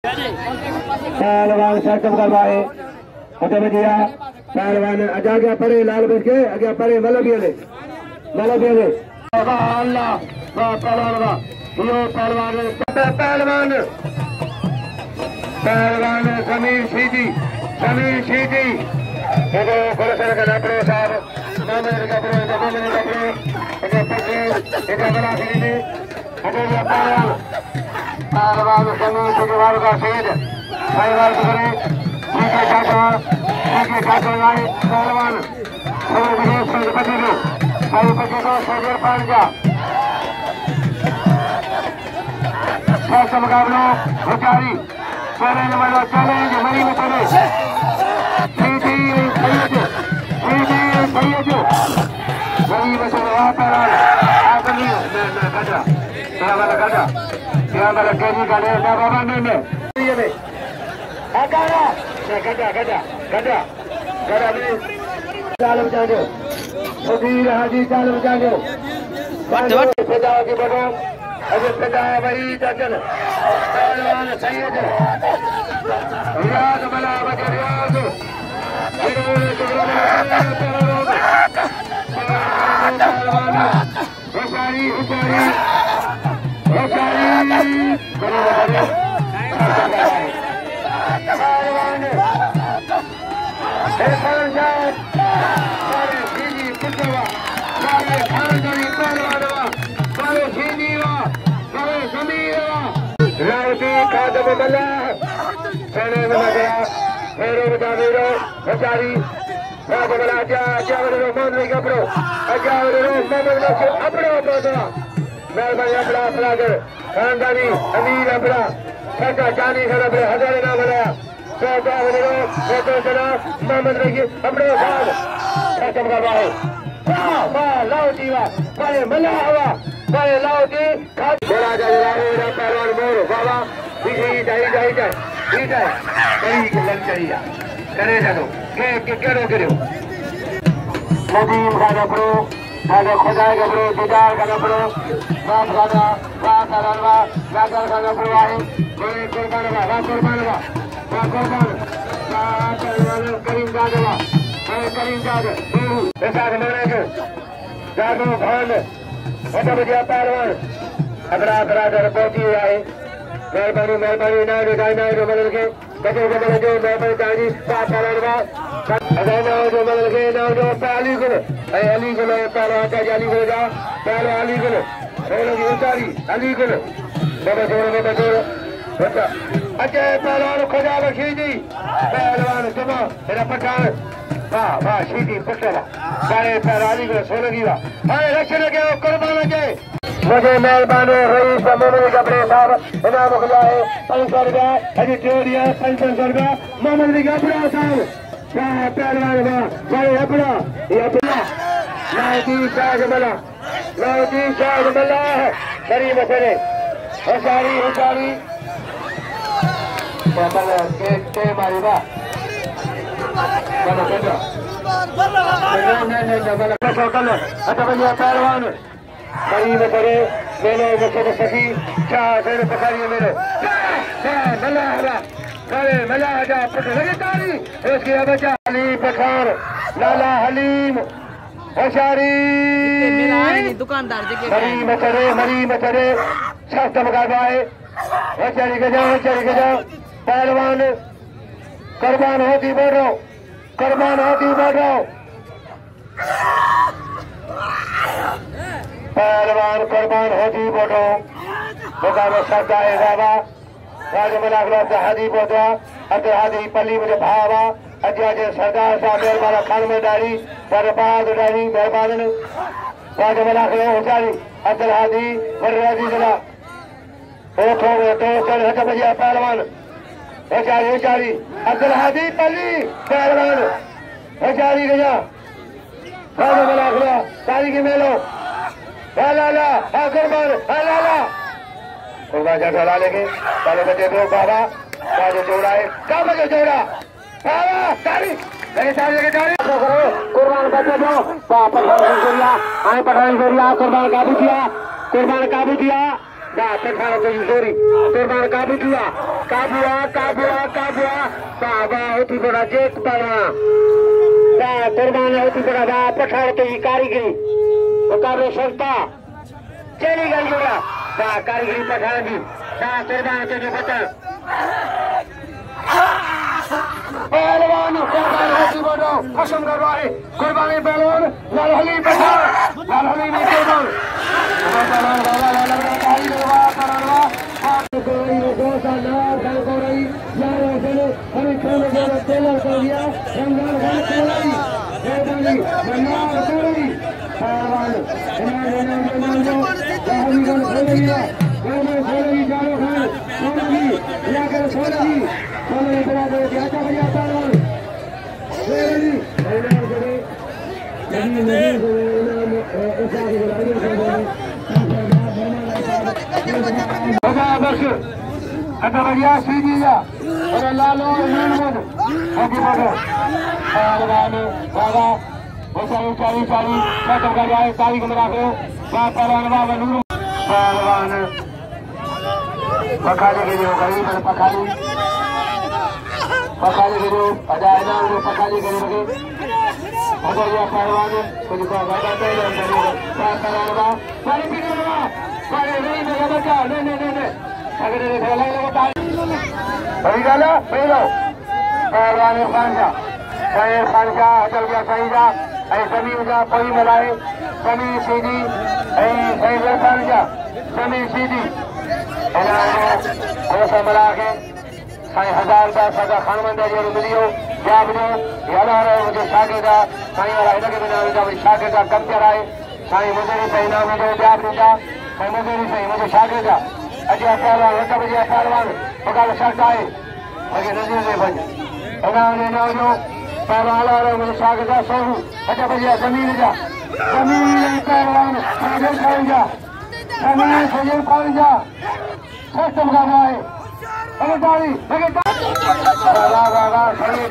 पहलवान सर्कम करवाए उठे बजिया पहलवान अजा गया परे लाल बज के अगे परे मलबियले अल्लाह पहलवान पहलवान समीर शीदी खुलसर का नपड़े साहब मोहम्मद कपड़े पहलवान समीर शीदी का शहीद पहलवान मुकाबला भिखारी चैलेंज वाला चैलेंज मरी में चले हाजी चाल बचा दो अजय पिता वही जचन पहलवान सैयद रियाज मला बजा रियाज होशारी खानदानी अमीर अपना छठा चांदी खराब हजारे ना बनाया मोहम्मद रखिए अपने खत्म करवाए लाओटी वाले मल्ला हवा वाले लाओटी बोला जाए पहलवान मोर बाबा चाहिए करे चलो करो नदीम खाना पड़ो खाना खुदाई का पड़ो दीदार खाना पड़ो बाप खाना बाप हलवा गागर खाना पड़ो आए बड़े कुर्बान करीम जादवा ऐसा मरने को जागो भान होता बजिया पहलवान अगरा पहुंची आए मेहरबानी ना बदल के जो मेहरबानी चाही बाप हलवा जो बदल के नाम जो अली गुल पहलवान चाची अली गुल जा पहलवान अली गुल अली गुल अजय पहलवान खुदा बशीदी पहलवान सुबह मेरा पठान वाह शीदी पुटला बड़े पहलवानी को सोलगी वा अरे रक्षण के कुर्बान के मुझे मेहरबान रईस मोहम्मद कपड़े साहब इनाम खिलाए 500 रुपया अजी चोरिया 500 रुपया मोहम्मद कपड़ा साहब पहलवान बड़े अपना ये अपना लाउती शाह मल्ला बड़ी मसले होशारी के मारी बा पहलवान बड़ी मसले मेलो मसले सखी चाह पखारी मेरे मल्ला जा लगे तारी उसकी बचा अली पठान लाला हलीम होशारी दुकानदार मरी मचरे सख्त मुकाबला होशारी गजा पहलवान कुर्बान होती बढ़ रहा पहलवान कुर्बान होती बढ़ रहा मुकाबला शब्द है बाबा राजमला हादी बोधा अते हादी पल्ली मुझे भावा अजय सरदार साहब मेहरबान खान में डाली बर्बाद डाली मेहरबान राजमला होशारी अब्दुल हादी वरराजी जिला ओठो तो चल हट बजिया पहलवान होशारी अब्दुल हादी पल्ली पहलवान होशारी गया राजमला तारी की मेलो लाला कुर्बान जैसा ला लेंगे पहले बचे दो बाबा जो जोड़ा है क्या बजे जोड़ा बाबा तारी कुर्बान बचे दो पठान कुर्बान काबू किया ना पठान को जोरी कुर्बान काबुआ बाबा होती बड़ा जेक पड़ा ना कुर्बान होती बड़ा बा पठान की कारीगरी मुकाबले सकता चली गई जोड़ा ना कारीगरी पठान की ना कुर्बान के जो बता पहलवान कुर्बान होती बड़ा कसम कर रहा है कुर्बानी पहलवान लालहली पठान लालहली में कुर्बान अगर बढ़िया सीधी जा और लालो नीलमन आगे बढ़ो पहलवान बाबा ऊंचाई ऊंचाई ऊंचाई खत्म कर जाए तारीख में रखो पहलवान बाबा नूर पहलवान पखाली के जो गई मैंने पखाली के जो अजाय ना जो पखाली के लगे अगर ये पहलवान कुछ को वादा दे दो पहलवान बाबा पानी पीने वाला पानी नहीं मेरा बच्चा नहीं अगर ये खेला लगा अभी डाला पहलो पहलवान खान का अटल गया सही जा समी जा कोई मिलाए समी सीधी सही खान जा समी सीधी मिला के साईं 1000 का सदा खान मंदिर जो मिलियो क्या बनो याद आ रहा है मुझे शागे का साईं और इनके बिना मुझे शागे का कम कराए साईं मुझे पहना मुझे जाप दूंगा मुझे सही मुझे शागे का अजय पहलवान होता बजे पहलवान पकाल शर्ट आए आगे नजर में बज इन्होंने ना जो पहलवान आ रहा मुझे शागे का सोहू अच्छा बजे जमीन पहलवान आगे खाई जा जमीन सही खाई जा सिस्टम का है अरे दाढ़ी बाबा सैयद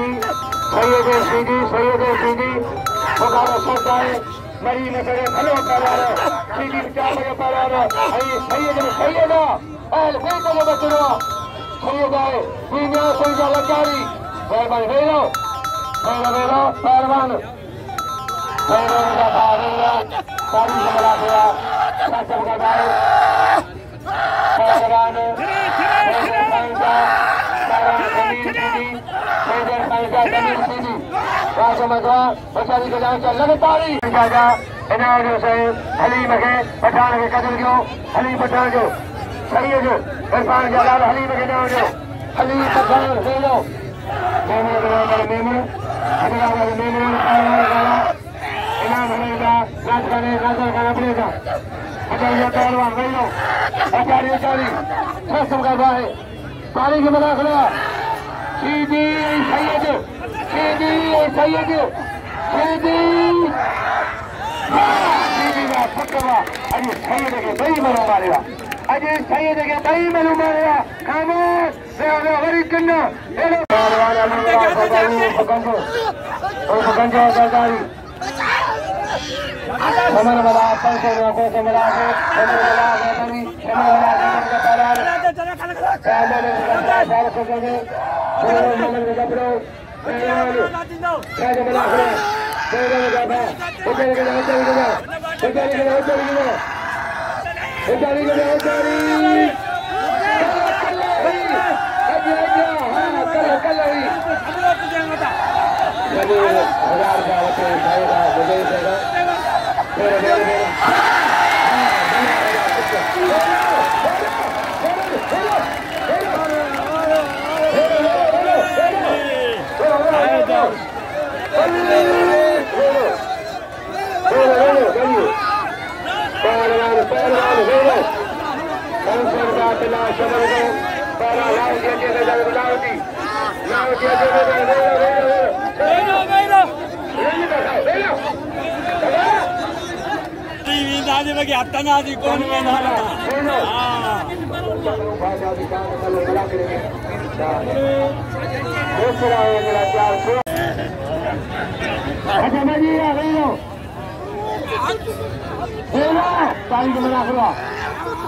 सीधी पकाल शर्ट आए मरी मसले भलो पहलवान सीधी 4 बजे पहलवान सैयद अहल बेटा जो बचना सैयद आए दुनिया सैयद लकारी पहलवान वेलो पहलवान का भागेगा सारी समला गया शासन का गाय पहलवान जमीन सीधी राजमधवा बेचारी के जान चल लगातारी जाजा इन्होंने से हलीम के पठान के कदर जो हलीम पठान जो सैयद इरफान जलाल हलीम के नाम जो हलीम पठान ले लो मेमन इनाम हमेगा राज करने नजर का अपने का अचार्य पहलवान ले लो आचार्य शासन का है पानी के बना खड़ा सीधी सैयद पक्का अरे सैयद के बई मनो मारेगा अजय सैयद के बई मनो मारेगा खामोश वरी कन्ना पहलवान पकंजो सरदारी समर वाला पंचो को से मिला के समर वाला गनी समर वाला का पहलवान पहले साल को के मन में जबरो पहलवान मिला के पहले जाबा उधर के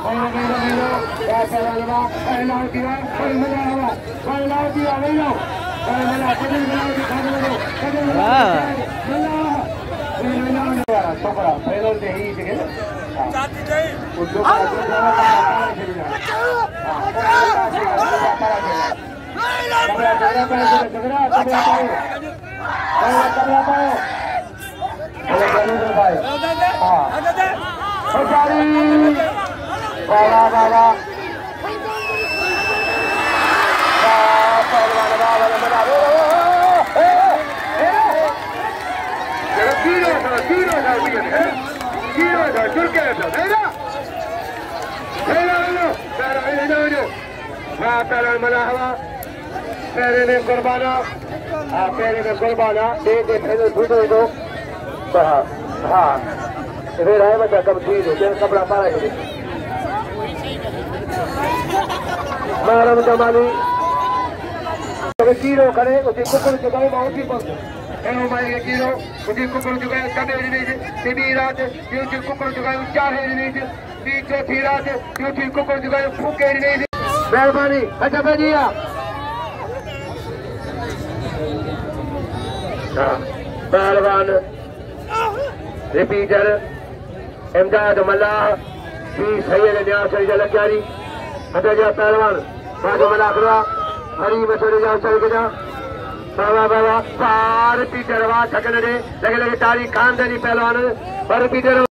कुर्बाना दे दो हाँ फिर है बच्चा कब ठीक है कपड़ा पारा के मारम जमानी कीड़ो करे उसे कुकुर चुकाए बहुत ही पसंद एनो मारे के कीड़ो उसे कुकुर चुकाए कबे नहीं से बी रात जो कुकुर चुकाए चार है नहीं से बी चौथी रात जो कुकुर चुकाए फूके नहीं से मेहरबानी अच्छा भैया पहलवान रिपीटर इमदाद मल्लाह पी सैयद न्यास जलक्यारी अतजा पहलवान बाजू मल्लाह करवा हरी मसोरे जाओ चल के जा बाबा बाबा पार रिपीटर वा थकने दे लगे लगे तारी खान देनी पहलवान पर रिपीटर